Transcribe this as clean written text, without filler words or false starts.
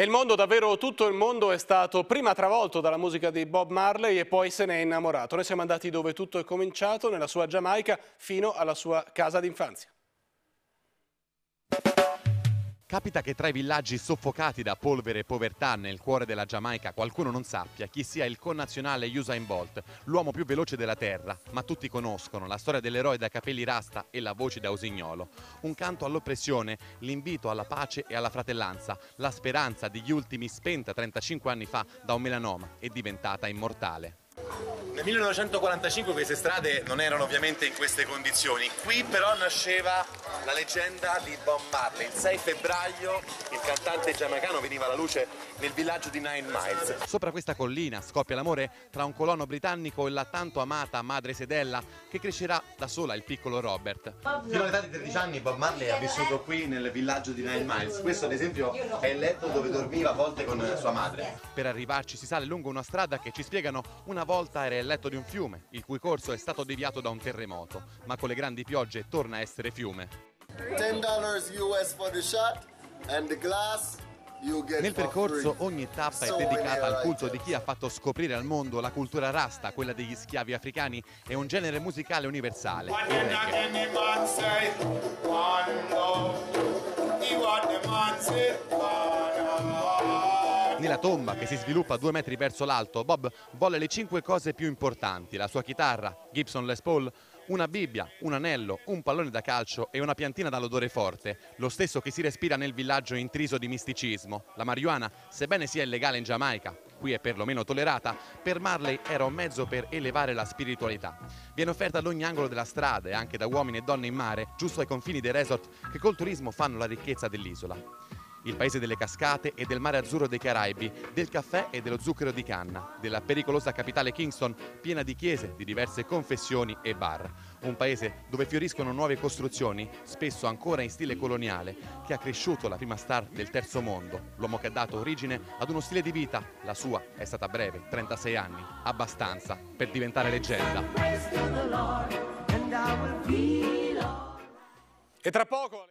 E il mondo, davvero tutto il mondo, è stato prima travolto dalla musica di Bob Marley e poi se n'è innamorato. Noi siamo andati dove tutto è cominciato, nella sua Giamaica, fino alla sua casa d'infanzia. Capita che tra i villaggi soffocati da polvere e povertà nel cuore della Giamaica qualcuno non sappia chi sia il connazionale Usain Bolt, l'uomo più veloce della terra, ma tutti conoscono la storia dell'eroe dai capelli rasta e la voce da usignolo. Un canto all'oppressione, l'invito alla pace e alla fratellanza, la speranza degli ultimi spenta 35 anni fa da un melanoma e diventata immortale. Nel 1945 queste strade non erano ovviamente in queste condizioni, qui però nasceva la leggenda di Bob Marley. Il 6 febbraio il cantante giamaicano veniva alla luce nel villaggio di Nine Miles. Sopra questa collina scoppia l'amore tra un colono britannico e la tanto amata madre Sedella, che crescerà da sola il piccolo Robert. Fino all'età di 13 anni Bob Marley ha vissuto qui nel villaggio di Nine Miles. Questo ad esempio è il letto dove dormiva a volte con sua madre. Per arrivarci si sale lungo una strada che ci spiegano una volta era il letto di un fiume, il cui corso è stato deviato da un terremoto, ma con le grandi piogge torna a essere fiume. $10 US for the shot and the glass you get. Nel percorso ogni tappa è dedicata al culto di chi ha fatto scoprire al mondo la cultura rasta, quella degli schiavi africani, e un genere musicale universale, il reggae. Nella tomba, che si sviluppa 2 metri verso l'alto, Bob volle le 5 cose più importanti: la sua chitarra, Gibson Les Paul, una Bibbia, un anello, un pallone da calcio e una piantina dall'odore forte, lo stesso che si respira nel villaggio intriso di misticismo. La marijuana, sebbene sia illegale in Giamaica, qui è perlomeno tollerata, per Marley era un mezzo per elevare la spiritualità. Viene offerta ad ogni angolo della strada e anche da uomini e donne in mare, giusto ai confini dei resort che col turismo fanno la ricchezza dell'isola. Il paese delle cascate e del mare azzurro dei Caraibi, del caffè e dello zucchero di canna, della pericolosa capitale Kingston, piena di chiese, di diverse confessioni e bar. Un paese dove fioriscono nuove costruzioni, spesso ancora in stile coloniale, che ha cresciuto la prima star del terzo mondo, l'uomo che ha dato origine ad uno stile di vita. La sua è stata breve, 36 anni, abbastanza per diventare leggenda. E tra poco...